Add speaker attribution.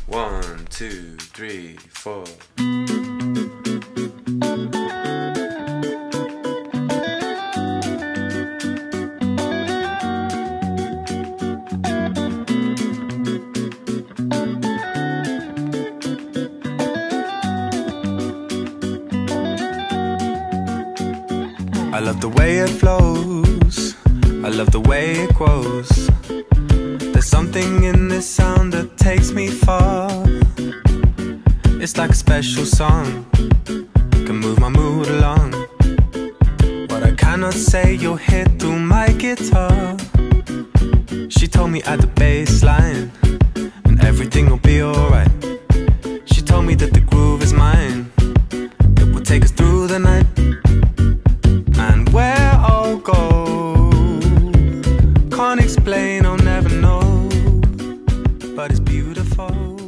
Speaker 1: 1, 2, 3, 4. I love the way it flows, I love the way it grows. There's something in this sound that takes me far. It's like a special song, can move my mood along. What I cannot say you'll hear through my guitar. She told me at the bass line, and everything will be alright. She told me that the groove is mine, it will take us through the night. And where I'll go, can't explain, I'll never know, but it's beautiful.